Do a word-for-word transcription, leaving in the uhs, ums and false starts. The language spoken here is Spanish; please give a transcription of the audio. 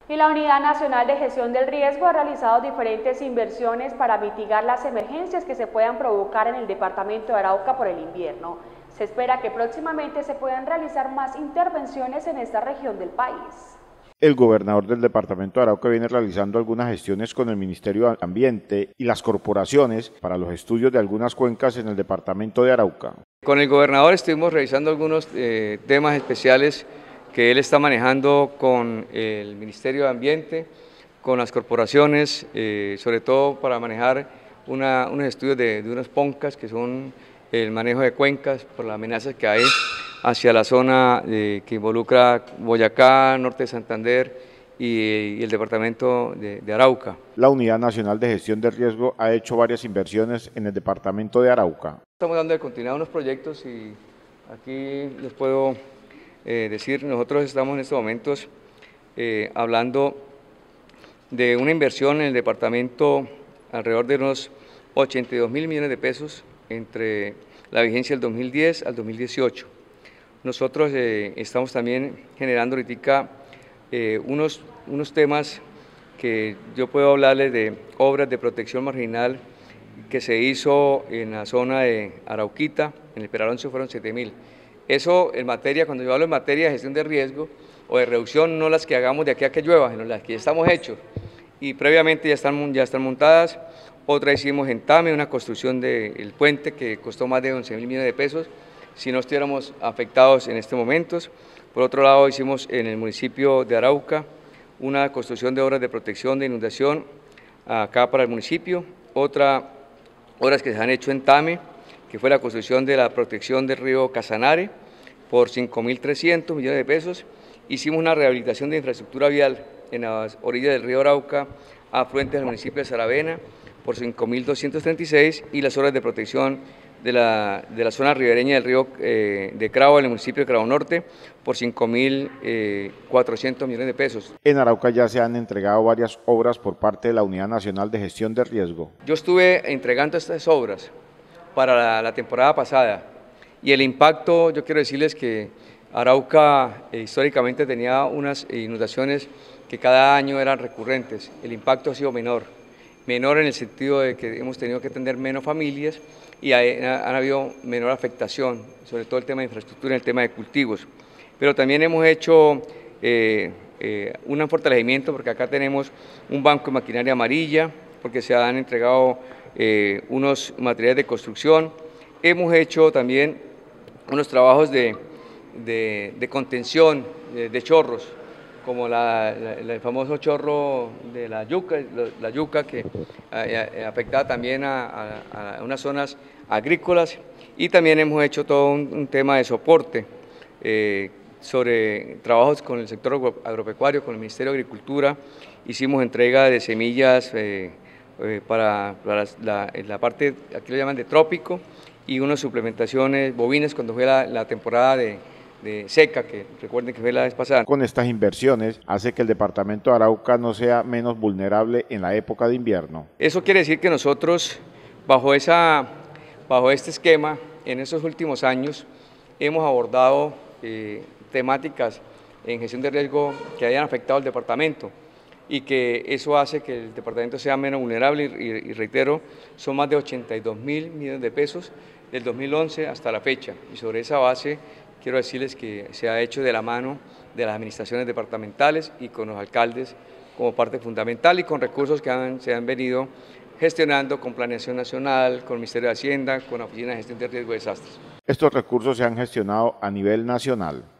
Y la Unidad Nacional de Gestión del Riesgo ha realizado diferentes inversiones para mitigar las emergencias que se puedan provocar en el departamento de Arauca por el invierno. Se espera que próximamente se puedan realizar más intervenciones en esta región del país. El gobernador del departamento de Arauca viene realizando algunas gestiones con el Ministerio de Ambiente y las corporaciones para los estudios de algunas cuencas en el departamento de Arauca. Con el gobernador estuvimos revisando algunos eh, temas especiales que él está manejando con el Ministerio de Ambiente, con las corporaciones, eh, sobre todo para manejar una, unos estudios de, de unas poncas que son el manejo de cuencas por las amenazas que hay hacia la zona eh, que involucra Boyacá, Norte de Santander y, y el departamento de, de Arauca. La Unidad Nacional de Gestión del Riesgo ha hecho varias inversiones en el departamento de Arauca. Estamos dando de continuidad a unos proyectos y aquí les puedo eh, decir, nosotros estamos en estos momentos eh, hablando de una inversión en el departamento alrededor de unos ochenta y dos mil millones de pesos entre la vigencia del dos mil diez al dos mil dieciocho. Nosotros eh, estamos también generando ahorita eh, unos, unos temas que yo puedo hablarles de obras de protección marginal que se hizo en la zona de Arauquita, en el Peraloncio fueron siete mil. Eso en materia, cuando yo hablo en materia de gestión de riesgo o de reducción, no las que hagamos de aquí a que llueva, sino las que ya estamos hechos y previamente ya están, ya están montadas. Otra hicimos en Tame, una construcción del puente que costó más de once mil millones de pesos, si no estuviéramos afectados en estos momentos. Por otro lado, hicimos en el municipio de Arauca una construcción de obras de protección de inundación acá para el municipio. Otra, obras que se han hecho en Tame, que fue la construcción de la protección del río Casanare por cinco mil trescientos millones de pesos. Hicimos una rehabilitación de infraestructura vial en las orillas del río Arauca, afluentes del municipio de Saravena, por cinco mil doscientos treinta y seis, y las obras de protección de la, de la zona ribereña del río eh, de Cravo, en el municipio de Cravo Norte, por cinco mil cuatrocientos millones de pesos. En Arauca ya se han entregado varias obras por parte de la Unidad Nacional de Gestión de Riesgo. Yo estuve entregando estas obras para la, la temporada pasada y el impacto, yo quiero decirles que Arauca eh, históricamente tenía unas inundaciones que cada año eran recurrentes. El impacto ha sido menor. menor en el sentido de que hemos tenido que atender menos familias y hay, han habido menor afectación, sobre todo el tema de infraestructura y el tema de cultivos. Pero también hemos hecho eh, eh, un fortalecimiento porque acá tenemos un banco de maquinaria amarilla, porque se han entregado eh, unos materiales de construcción. Hemos hecho también unos trabajos de, de, de contención de, de chorros, como la, la, el famoso chorro de la yuca, la yuca que eh, afectaba también a, a, a unas zonas agrícolas, y también hemos hecho todo un, un tema de soporte eh, sobre trabajos con el sector agropecuario, con el Ministerio de Agricultura. Hicimos entrega de semillas eh, eh, para, para la, la parte, aquí lo llaman de trópico, y unas suplementaciones bovinas cuando fue la, la temporada de de seca, que recuerden que fue la vez pasada. Con estas inversiones hace que el departamento de Arauca no sea menos vulnerable en la época de invierno. Eso quiere decir que nosotros, bajo, esa, bajo este esquema, en estos últimos años, hemos abordado eh, temáticas en gestión de riesgo que hayan afectado al departamento y que eso hace que el departamento sea menos vulnerable y, y reitero, son más de ochenta y dos mil millones de pesos del dos mil once hasta la fecha, y sobre esa base quiero decirles que se ha hecho de la mano de las administraciones departamentales y con los alcaldes como parte fundamental y con recursos que han, se han venido gestionando con Planeación Nacional, con el Ministerio de Hacienda, con la Oficina de Gestión de Riesgo de Desastres. Estos recursos se han gestionado a nivel nacional.